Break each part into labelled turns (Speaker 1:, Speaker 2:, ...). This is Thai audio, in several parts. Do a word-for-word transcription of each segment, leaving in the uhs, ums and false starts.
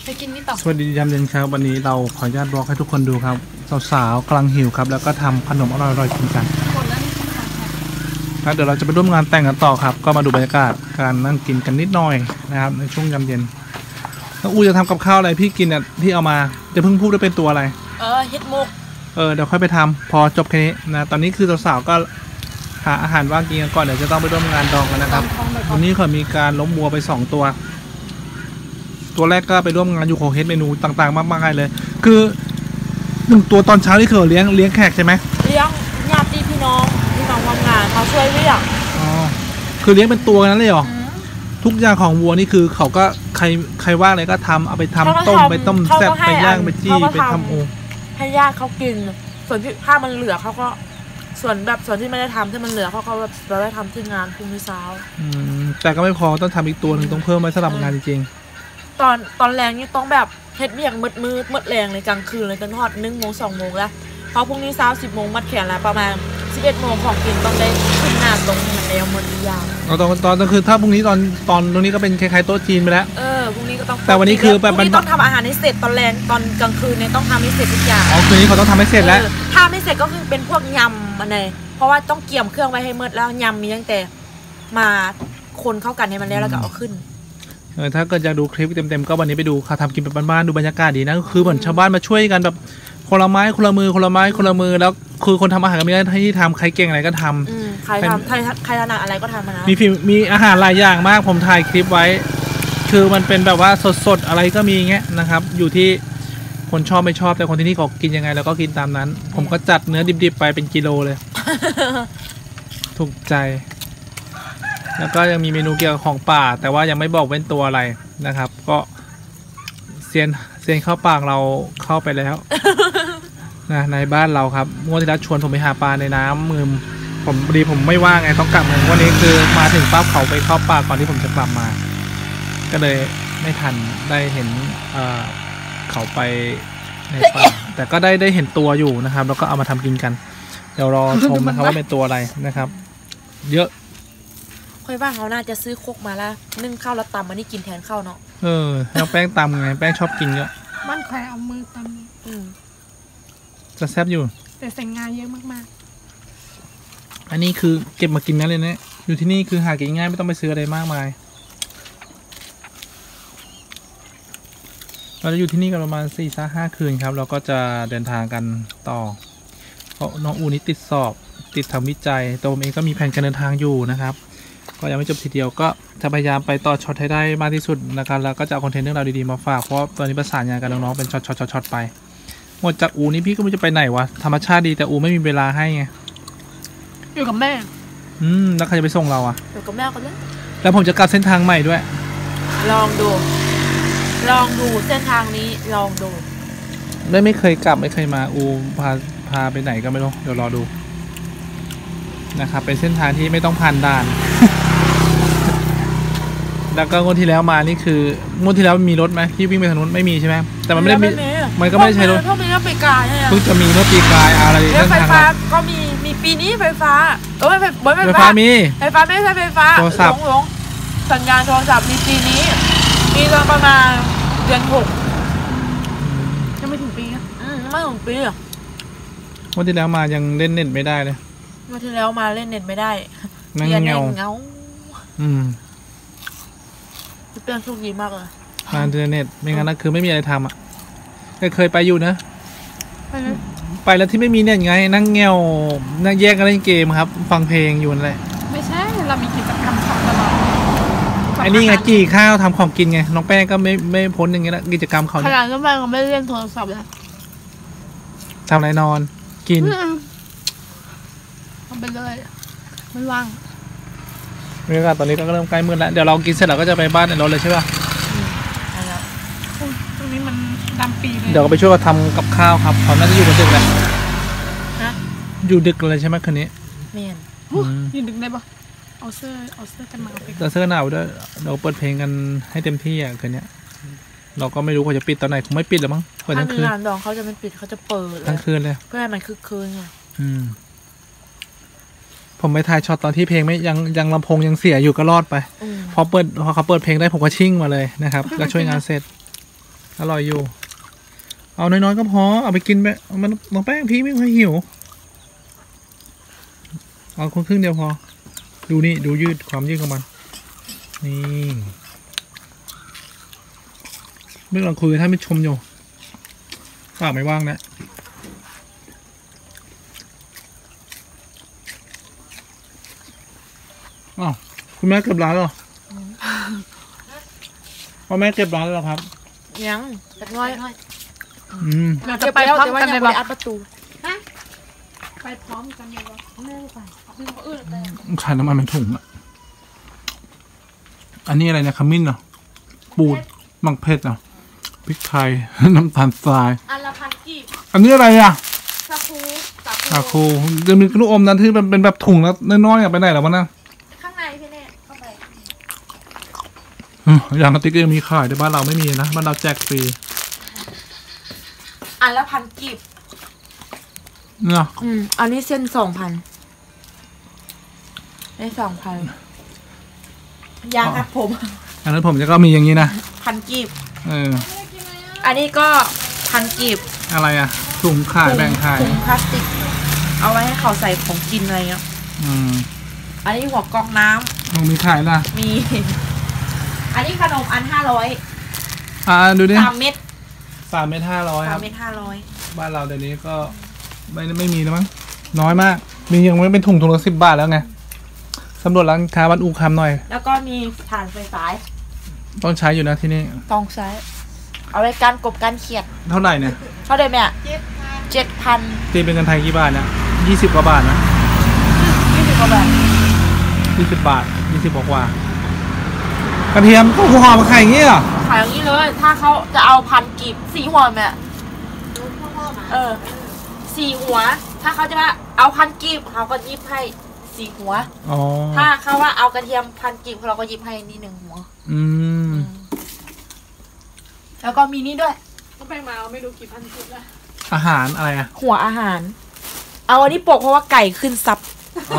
Speaker 1: ไปกินนี่ต่อ
Speaker 2: สวัสดียามเย็นครับวันนี้เราขออนุญาตบอกให้ทุกคนดูครับสาวๆกำลังหิวครับแล้วก็ทำขนมอร่อยๆกินกันครับเดี๋ยวเราจะไปร่วมงานแต่งกันต่อครับก็มาดูบรรยากาศการนั่งกินกันนิดหน่อยนะครับในช่วงยามเย็นแล้วอูจะทำกับข้าวอะไรพี่กินเนี่ยที่เอามาจะเพิ่งพูดว่าเป็นตัวอะไร
Speaker 1: เออเฮ็ดมุก
Speaker 2: เออเดี๋ยวค่อยไปทำพอจบแค่นี้นะตอนนี้คือสาวๆก็หาอาหารว่างกินกันก่อนเดี๋ยวจะต้องไปร่วมงานดองกันนะครับวันนี้เขามีการล้มวัวไปสองตัวตัวแรกก็ไปร่วมงานอยู่ของเฮดเมนูต่างๆมากมายเลยคือหนึ่งตัวตอนเช้าที่เขาเลี้ยงเลี้ยงแขกใช่ไหม
Speaker 1: เลี้ยงญาติพี่น้องพี่น้องทำงานเขาช่วยเลี้ยง
Speaker 2: อ๋อคือเลี้ยงเป็นตัวนั้นเลยเหรอทุกอย่างของวัวนี่คือเขาก็ใครใครว่างอะไรก็ทำเอาไปทำต้มไปต้มแซ่บไปย่างไปจี้ไปทำโอ
Speaker 1: ให้ญาติเขากินส่วนที่ถ้ามันเหลือเขาก็ส่วนแบบส่วนที่ไม่ได้ทำที่มันเหลือเขาเขาแบบเราได้ทำที่งานพรุ่งนี้เช้า
Speaker 2: อืมแต่ก็ไม่พอต้องทำอีกตัวหนึ่งต้องเพิ่มไว้สำหรับงานจริง
Speaker 1: ตอนตอนแรงนี่ต้องแบบเฮ็ดเบี่ยงมืดมืดมืดแรงเลยกลางคืนเลยจนทอดหนึ่งโมงสองโมงแล้วพอพรุ่งนี้เช้าสิบโมงมัดแขนแล้วประมาณสิบเอ็ดโมงของกินต้องได้ขึ้นหน้าตรงเหมือนเดิมหมดทุกอย่าง
Speaker 2: ตอนตอนก็คือถ้าพรุ่งนี้ตอนตอนตรงนี้ก็เป็นคล้ายๆโต๊ะจีนไปแล้ว
Speaker 1: เออพรุ่งนี้ก็ต้อง
Speaker 2: แต่วันนี้คือแบบ
Speaker 1: มันต้องทำอาหารให้เสร็จตอนแรงตอนกลางคืนเนี่ยต้องทำให้เสร็จทุกอย่าง
Speaker 2: อ๋อคืนนี้เขาต้องทำให้เสร็จแล้ว
Speaker 1: ถ้าไม่เสร็จก็คือเป็นพวกยำอะไรเพราะว่าต้องเกี่ยมเครื่องไว้ให้มืดแล้วยำมีตั้งแต่มาคนเข้ากันให้มันแล้วแล้วก็เอาขึ้น
Speaker 2: เออถ้าเกิดอยากดูคลิปเต็มๆก็วันนี้ไปดูเขาทำกินแบบบ้านๆดูบรรยากาศดีนะคือเหมือนชาวบ้านมาช่วยกันแบบคนละไม้คนละมือคนละไม้คนละมือแล้วคือคนทำอาหารก็มีหน้าที่ทำใครเก่งอะไรก็ท
Speaker 1: ำใครทำใครใครถนัดอะไรก็ทำนะ
Speaker 2: มีมีอาหารหลายอย่างมากผมถ่ายคลิปไว้คือมันเป็นแบบว่าสดๆอะไรก็มีเงี้ยนะครับอยู่ที่คนชอบไม่ชอบแต่คนที่นี่เขากินยังไงแล้วก็กินตามนั้นผมก็จัดเนื้อดิบๆไปเป็นกิโลเลยถูกใจแล้วก็ยังมีเมนูเกี่ยวกับของป่าแต่ว่ายังไม่บอกเป็นตัวอะไรนะครับก็เซียนเซียนเข้าปากเราเข้าไปแล้วนะในบ้านเราครับงวดที่แล้วชวนผมไปหาปลาในน้ำมือผมพอดีผมไม่ว่างไงต้องกลับเมืองวันนี้คือมาถึงปั๊บเขาไปเข้าปากก่อนที่ผมจะกลับมาก็เลยไม่ทันได้เห็นเอ่อเขาไปในป่าแต่ก็ได้ได้เห็นตัวอยู่นะครับแล้วก็เอามาทำกินกันเดี๋ยวรอชมนะครับว่าเป็นตัวอะไรนะครับเยอะ
Speaker 1: ค่อยว่าเขาน่าจะซื้อโคกมาแล้วนึ่งข้าวแล้วตำมันนี่กินแทนข้าวเนาะ
Speaker 2: เออแล้วแป้งตำไงแป้งชอบกินเยอะ
Speaker 3: บ้านใครเอามือตำ
Speaker 1: อืม
Speaker 2: จะแซ่บอยู่
Speaker 3: แต่ใส่งานเยอะมาก
Speaker 2: ๆอันนี้คือเก็บมากินนั่นเลยนะอยู่ที่นี่คือหากินง่ายไม่ต้องไปซื้ออะไรมากมายเราจะอยู่ที่นี่กันประมาณสี่ห้าคืนครับเราก็จะเดินทางกันต่อเพราะน้องอูนี่ติดสอบติดทำวิจัยตัวผมเองก็มีแผนการเดินทางอยู่นะครับก็ยังไม่จบทีเดียวก็จะพยายามไปต่อช็อตให้ได้มากที่สุดนะครับแล้วก็จะเอาคอนเทนต์เรื่องราวดีๆมาฝากเพราะตอนนี้ประสานงานกับน้องๆเป็นช็อตช็อตช็อตไปหมดจากอูนี่พี่ก็ไม่จะไปไหนวะธรรมชาติดีแต่อูไม่มีเวลาให้ไง
Speaker 3: อยู่กับแม่
Speaker 2: อืมแล้วใครจะไปส่งเราอะ
Speaker 1: อยู่กับแม่ก็ได้
Speaker 2: แล้วผมจะกลับเส้นทางใหม่ด้วย
Speaker 1: ลองดูลองดูเส้นทางนี้ลองดู
Speaker 2: ไม่ไม่เคยกลับไม่เคยมาอูพาพาไปไหนก็ไม่รู้เดี๋ยวรอดูนะครับเป็นเส้นทางที่ไม่ต้องผ่านด่านแล้วก็งวดที่แล้วมานี่คืองวดที่แล้วมีรถไหมที่วิ่งไปทางนู้นไม่มีใช่ไหมแต่มันไม่ได้มีมันก็ไม่ได้ใช้รถ
Speaker 1: เพราะมีรถไฟฟ้า
Speaker 2: เพิ่งจะมีรถปีกายอะไร
Speaker 1: รถไฟฟ้าก็มีมีปีนี้ไฟฟ้าเออไม่ไฟไฟฟ้า
Speaker 2: มี
Speaker 1: ไฟฟ้าไม่ใช่ไฟฟ้าหลงหลงสัญญาณโทรศัพท์มีปีนี้มีตอนประมาณเดือนหก
Speaker 3: ยังไม่ถึงปีอ่ะ
Speaker 1: อืมไม่ถึงปีอ่ะ
Speaker 2: งวดที่แล้วมายังเล่นเน็ตไม่ได้เลย
Speaker 1: งวดที่แล้วมาเล่นเน็ตไม่ได้
Speaker 2: นั่งเงา
Speaker 1: เงา
Speaker 2: อืม
Speaker 1: เปลี่ยนโชคดีมากเลย
Speaker 2: มาอินเทอร์เน็ตไม่งั้นนะคือไม่มีอะไรทำอ่ะเคยไปอยู่นะไปแล้วที่ไม่มีเน็ตไงนั่งเงานั่งแยกกันเล่นเกมครับฟังเพลงอยู่นั่นแหละ
Speaker 3: ไม่ใช่เรามีกิจกรรมทำตลอด
Speaker 2: ไอ้นี่ไงจี่ข้าวทำของกินไงน้องแป้งก็ไม่ไม่พ้นอย่างเงี้ยละกิจกรรมเขา
Speaker 3: ขนาดน้องแป้งก็ไม่เล่นโทรศัพท์แล้ว
Speaker 2: ทำอะไรนอนกิน
Speaker 3: ทำไปเลยไม่ว่าง
Speaker 2: บรรยากาศตอนนี้ก็เริ่มใกล้มืดแล้วเดี๋ยวเรากินเสร็จเราก็จะไปบ้านในรถเลยใช่ป่ะ
Speaker 3: ใช่แล้วตรงนี้มันดำปีเลย
Speaker 2: เดี๋ยวก็ไปช่วยกันทำกับข้าวครับเขาน่าจะอยู่กันดึกแหละอยู่ดึกเลยใช่ไหมคืนนี้
Speaker 1: เมียน
Speaker 3: อยู่ดึกได้ปะเอาเสื้อเอาเสื้อกันหนาวไป
Speaker 2: แต่เสื้อหนาวด้วยเราเปิดเพลงกันให้เต็มที่อ่ะคืนนี้เราก็ไม่รู้เขาจะปิดตอนไหนคงไม่ปิดหรอกมั้งเปิดทั้งคืน
Speaker 1: งานดองเขาจะไม่ปิดเขาจะเปิด
Speaker 2: ทั้งคืนเลย
Speaker 1: เพื่อให้มันคึกคืนไง
Speaker 2: อืมผมไปถ่ายช็อตตอนที่เพลงไม่ยังยังลำโพงยังเสียอยู่ก็รอดไปพอเปิดพอเขาเปิดเพลงได้ผมก็ชิ่งมาเลยนะครับแล้วช่วยงานเสร็จอร่อยอยู่ เอาน้อยๆก็พอเอาไปกินไปมันน้องแป้งพี่ไม่ค่อยหิวเอาคนครึ่งเดียวพอดูนี่ดูยืดความยืดของมันนี่เมื่อเราคุยกับท่านผู้ชมอยู่ปากไม่ว่างนะอ้าวคุณแม่เก็บร้านแล้วเหรอพ่อแม่เก็บร้านแล้วเหรอครับ
Speaker 1: ยังเล็กน้อย
Speaker 2: อืม
Speaker 3: เราจะไปพร้อมกันเลย
Speaker 1: บ่
Speaker 3: ปะ
Speaker 1: อัดประตู
Speaker 3: ไปพร้อมกันเลยปะ
Speaker 1: ไม่ไป
Speaker 2: ขายน้ำมันเป็นถุงอะอันนี้อะไรเนี่ยขมิ้นเหรอปูดมังเพชรเหรอพริกไทย น้ำตาลทราย
Speaker 1: อันละพันกีบ
Speaker 2: อันนี้อะไรอ่ะ
Speaker 1: สาคูสา
Speaker 2: สา
Speaker 1: คู
Speaker 2: คูจะมีลูกอมนั้นที่มันเป็นแบบถุงแล้วน้อยๆอะไปไหนแล้ววะนะ
Speaker 1: ข้างในพี่เน่เข้าไป
Speaker 2: อืมอย่างกระติกก็ยังมีขายแต่บ้านเราไม่มีนะบ้านเราแจกฟรี
Speaker 1: อันละพันกีบ
Speaker 2: เนาะ
Speaker 1: อืมอันนี้เส้นสองพันได้สองพันยางครับผม
Speaker 2: อันนั้นผมจะก็มีอย่างนี้นะ
Speaker 1: พันกีบ
Speaker 2: เออ
Speaker 1: อันนี้ก็พันกีบ
Speaker 2: อะไรอ่ะถุงขายแบ่งขาย
Speaker 1: ถุงพลาสติก เอาไว้ให้เขาใส่ของกินอะไรเงี้ย
Speaker 2: อืม
Speaker 1: อันนี้หัวกรองน้ำ
Speaker 2: ลงมีขายล่ะ
Speaker 1: มี อันนี้ขนมอันห้าร้อย
Speaker 2: อ่าดูดิ
Speaker 1: สามเม็ด
Speaker 2: สามเม็ดห้าร้อยค
Speaker 1: สา
Speaker 2: รั
Speaker 1: ม
Speaker 2: บ
Speaker 1: เม็ดห้าร้อย
Speaker 2: บ้านเราเดี๋ยวนี้ก็ไม่ไม่มีแล้วมั้งน้อยมาก มียังไม่เป็นถุงถุงละสิบบาทแล้วไงสำรวจร้านค้าบ้านอูคำหน่อย
Speaker 1: แล้วก็มีถ่านไฟฟ้า
Speaker 2: ต้องใช้อยู่นะที่นี่
Speaker 1: ต้องใช้ เอาไว้การกบการเขียด
Speaker 2: เท่าไหร่เนี่ย
Speaker 1: เท่าไหร่แม่เจ็ดพัน
Speaker 2: ตีเป็นเงินไทยกี่บาทเนี่ยยี่สิบกว่าบาทนะ
Speaker 1: ยี่สิบกว่าบาท
Speaker 2: ยี่สิบบาทยี่สิบกว่ากระเทียมก็หัวหอมมาขายอย่างงี้เหรอ
Speaker 1: ขายอย่างนี้เลย ถ้าเขาจะเอาพันกีบสี่หัวแม่เออสี่หัว ถ้าเขาจะว่าเอาพันกีบเขาก็ยิบให้สี่หัว
Speaker 2: อ๋อ
Speaker 1: ถ้าเขาว่าเอากระเทียมพันกีบเราก็ยิบให้นี่หนึ่งหัว
Speaker 2: อืม
Speaker 1: แล้วก็มีนี่ด้วย
Speaker 3: ก็ไปมาไม่รู้กี่พันชุดละ
Speaker 2: อาหารอะไรอ่ะ
Speaker 1: หัวอาหาร เอาอันนี้ปกเพราะว่าไก่ขึ้นซับ
Speaker 2: อ๋อ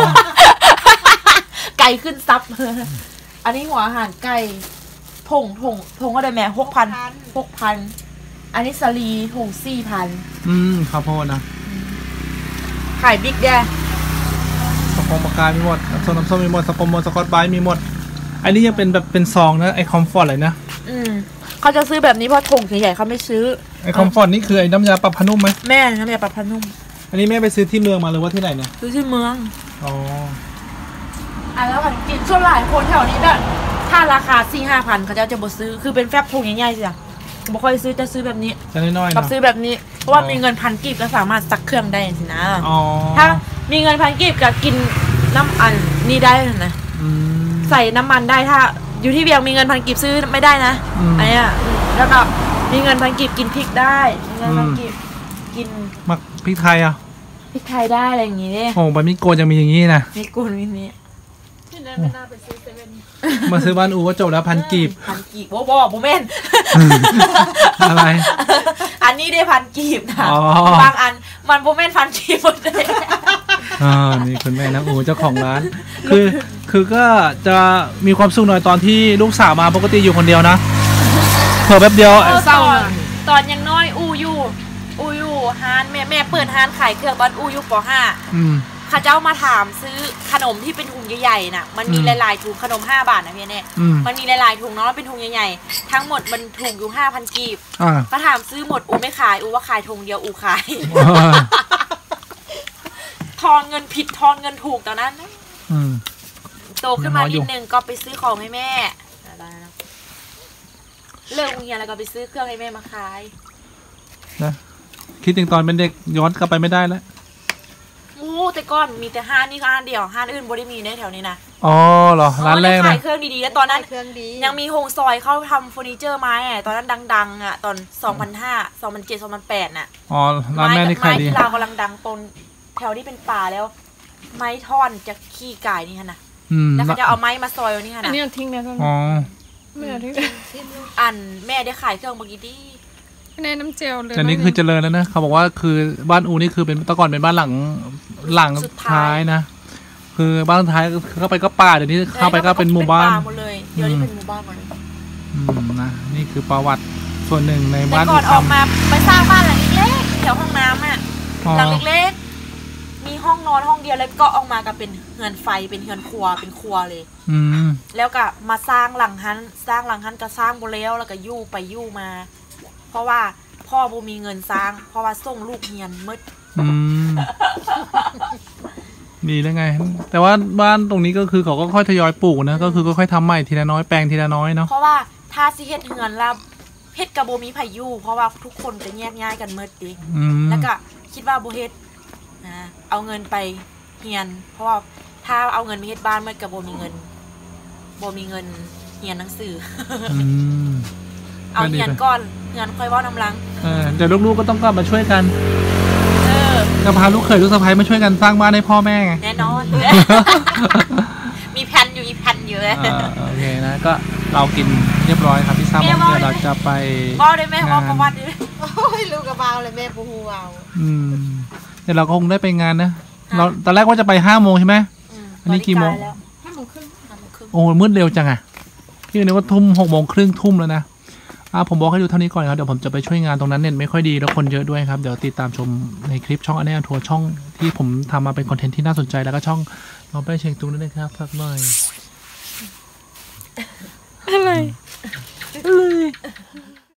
Speaker 1: ไก่ขึ้นซับ อันนี้หัวอาหารไก่ถงถงถงก็ได้แม่หกพันหกพันอันนี้สลีถงสี่พัน
Speaker 2: อืมข้าวโพดนะ
Speaker 1: ขายบิ๊กแดง
Speaker 2: สปองปากกามีหมดน้ำส้มน้ำส้มมีหมดสปอมมสกอตไบรท์มีหมด อันนี้ยังเป็นแบบเป็นซองนะไอคอมฟอร์ตอะไรนะ
Speaker 1: อืมเขาจะซื้อแบบนี้เพราะถงใหญ่ๆเขาไม่ซื้อ
Speaker 2: ไอคอมฟอร์ตนี่คือไอน้ำยาปรับผ้านุ่มไหม
Speaker 1: แม่น้ำยาปรับผ้านุ่ม
Speaker 2: อันนี้แม่ไปซื้อที่เมืองมาหรือว่าที่ไหนเนี่ย
Speaker 1: ซื้อที่เมือง
Speaker 2: อ๋อ
Speaker 1: อ่ะแล้วผันกินส่วนหลายคนแถวนี้แบบถ้าราคาสี่ห้าพันเขาจะจะบ่ซื้อคือเป็นแฟบถงใหญ่ๆสิจ้ะบ่ค่อยซื้อจะซื้อแบบนี้
Speaker 2: จะน้อยๆ
Speaker 1: กับ
Speaker 2: เนาะ
Speaker 1: ซื้อแบบนี้ เพราะว่า
Speaker 2: อ๋อ
Speaker 1: มีเงินพันกีบก็สามารถซักเครื่องได้สินะ
Speaker 2: อ๋อ
Speaker 1: ถ้ามีเงินพันกีบกับกินน้ำอันนี่ได้นะ
Speaker 2: อืม
Speaker 1: ใส่น้ำมันได้ถ้า อยู่ที่เวียงมีเงินพันกีบซื้อไม่ได้นะ
Speaker 2: อืม
Speaker 1: อันเนี้ยอืมแล้วก็มีเงินพันกีบกินพริกได้มีเงินพันกีบกิน
Speaker 2: มักพริกไทยอ่ะ
Speaker 1: พริกไทยได้อะไรอย่างงี้เนี่ย
Speaker 2: โอ้บะหมี่โกนยังมีอย่างนี้นะ
Speaker 1: มีกุนมีนี้
Speaker 3: ที่นั่นไม่น่าไปซื้อเซเว่น
Speaker 2: มาซื้อบ้านอูก็จบแล้วพันกีบ
Speaker 1: พันกีบโอ้บอกผมเม่น
Speaker 2: อะไร
Speaker 1: อันนี้ได้พันกีบนะ
Speaker 2: อ๋อ
Speaker 1: บางอันมันโมเมนพันกีบหมดเลย
Speaker 2: อ่านี่คุณแม่นะอูเจ้าของร้าน คือ คือก็จะมีความสุขหน่อยตอนที่ลูกสาวมาปกติอยู่คนเดียวนะเผลอแป๊บเดียว
Speaker 1: เออตอนตอนยังน้อยอูอยู่อูอยู่ฮานแม่แม่เปิดฮานขายเครื่องตอนอูอยู่ปห้า
Speaker 2: อืม
Speaker 1: ข้าเจ้ามาถามซื้อขนมที่เป็นถุงใหญ่ๆน่ะมันมี
Speaker 2: อืม
Speaker 1: หลายๆถุงขนมห้าบาทนะพี่เนี่ย
Speaker 2: อืม
Speaker 1: มันมีหลายๆถุงเนาะเป็นถุงใหญ่ๆทั้งหมดมันถูกอยู่ห้าพันกีบ
Speaker 2: อ่า
Speaker 1: ก็ถามซื้อหมดอูไม่ขายอูว่าขายถุงเดียวอูขาย ทอนเงินผิดทอนเงินถูกตอนนั้นนะ
Speaker 2: อืม
Speaker 1: โตขึ้นมา
Speaker 2: ยังน้อยอยู่
Speaker 1: นิดนึงก็ไปซื้อของให้แม่อะไรนะเลิกโรงเรียนแล้วก็ไปซื้อเครื่องให้แม่มาขาย
Speaker 2: นะคิดถึงตอนเป็นเด็กย้อนกลับไปไม่ได้แล้ว
Speaker 1: มูแต่ก่อนมีแต่ห้านนี่ก็ห้านเดียวห้านอื่นบ่ได้มีในแถวนี้นะ
Speaker 2: อ๋อเหรอร้านแรก
Speaker 1: อ๋อ
Speaker 2: นะ
Speaker 1: ขายเครื่องดีๆแล้วตอนนั้น
Speaker 3: เครื่องดี
Speaker 1: ยังมีโฮงซอยเข้าทำเฟอร์นิเจอร์ไม้อะตอนนั้นดังๆอ่ะตอนสองพันห้า สองพันเจ็ด สองพันแปดน่ะ
Speaker 2: อ๋อร้านแม่นี่ขาย
Speaker 1: ไม้
Speaker 2: ดี
Speaker 1: ที่เราวกำลังดังตนแถวที่เป็นป่าแล้ว ไม้ท่อนจากขี้ไก่นี่ฮะนะ
Speaker 2: อืม
Speaker 1: แล้วเขาจะเอาไม้มาซอยเอานี่ฮะ
Speaker 3: อัน
Speaker 1: นะ
Speaker 3: นี้เอาทิ้งแล้วก็
Speaker 2: อ๋อ
Speaker 3: ไม่เอาทิ้ง
Speaker 1: อันแม่ได้ขายเครื่องเมื่อกี้ดี
Speaker 3: ในน้ำเจลเลย
Speaker 2: แต่นี่คือเจริญแล้วนะเขาบอกว่าคือบ้านอูนี่คือเป็นแต่ก่อนเป็นบ้านหลังหลังท้ายนะ คือบ้านท้ายเข้าไปก็ป่าเดี๋ยวนี้เข้าไปก็เป็นหมู่บ้าน
Speaker 1: ป่หมดเลยเดี๋ยวนี้เป็นหมู่บ้านหมดเลย
Speaker 2: อืมนะนี่คือประวัติส่วนหนึ่งใน
Speaker 1: แต่
Speaker 2: บ้าน
Speaker 1: ก่อน
Speaker 2: ท
Speaker 1: ออกมาไปสร้างบ้านหลังเล็กๆแถวห้องน้ำอ่ะ
Speaker 2: ำอ๋อ
Speaker 1: หลังเล็กๆมีห้องนอนห้องเดียวแล้วก็ออกมากับเป็นเฮือนไฟเป็นเฮือนครัวเป็นครัวเลย
Speaker 2: อืม
Speaker 1: แล้วก็มาสร้างหลังหันสร้างหลังหันก็สร้างบ่แล้วแล้วก็ยู่ไปยู่มา เพราะว่าพ่อบ่มีเงินสร้าง เพราะว่าส่งลูกเรียนหมืด
Speaker 2: อืม ดีแล้วไง แต่ว่าบ้านตรงนี้ก็คือเขาก็ค่อยทยอยปลูกนะก็คือก็ค่อยทำใหม่ทีละน้อยแปลงทีละน้อยเนาะ
Speaker 1: เพราะว่าถ้าสิเฮ็ดเฮือนแล้วเฮ็ดกับบ่มีไผอยู่เพราะว่าทุกคนก็แยกย้ายกันหมดติ
Speaker 2: อืม
Speaker 1: แล้วก็คิดว่าบ่เฮ็ดอ่าเอาเงินไปเฮียน เพราะว่าถ้าเอาเงินไปเฮ็ดบ้านมันก็บ่มีเงินบ่มีเงินเฮียนหนังสือ
Speaker 2: อืม
Speaker 1: เอาเฮียนก่อนเฮียนค่อยเว้านำหลัง
Speaker 2: เออเดี๋ยวลูกๆก็ต้องกลับมาช่วยกัน
Speaker 1: เออ
Speaker 2: ก็พาลูกเขยลูกสะใภ้มาช่วยกันสร้างบ้านให้พ่อแม่ไง
Speaker 1: แน่นอน มีแผนอยู่อีกแผนอยู่เลย
Speaker 2: อ่าโอเคนะก็เรากินเรียบร้อยครับพี่ซ้ำ
Speaker 1: เรี
Speaker 2: เดี๋
Speaker 1: ย
Speaker 2: ยว
Speaker 1: บร้อย
Speaker 2: เราจะไป
Speaker 1: บอกได้ไหมว่าประวัติได้ไหม
Speaker 3: โอ้ยลูกกระเบาเลยแม่ปูหูเอา
Speaker 2: อืมเดี๋ยวเราก็คงได้ไปงานนะเราตอนแรกว่าจะไปห้าโมงใช่ไหม
Speaker 1: ม
Speaker 2: อันนี้กี่โมง
Speaker 1: ตอแล้ว
Speaker 3: ห้าโมงครึ่ง
Speaker 1: ห้าโมงครึ่ง
Speaker 2: โอ้มืดเร็วจังอะพี่นึกว่าทุ่มหกโมงครึ่งทุ่มแล้วนะอ่าผมบอกให้ดูเท่านี้ก่อนครับเดี๋ยวผมจะไปช่วยงานตรงนั้นเน็ตไม่ค่อยดีแล้วคนเยอะด้วยครับเดี๋ยวติดตามชมในคลิปช่องอันนี้ทัวร์ช่องที่ผมทำมาเป็นคอนเทนต์ที่น่าสนใจแล้วก็ช่องน้องแป้งเชียงตุงด้วยนะครับฝากหน่อย
Speaker 1: อะไร
Speaker 2: อะไร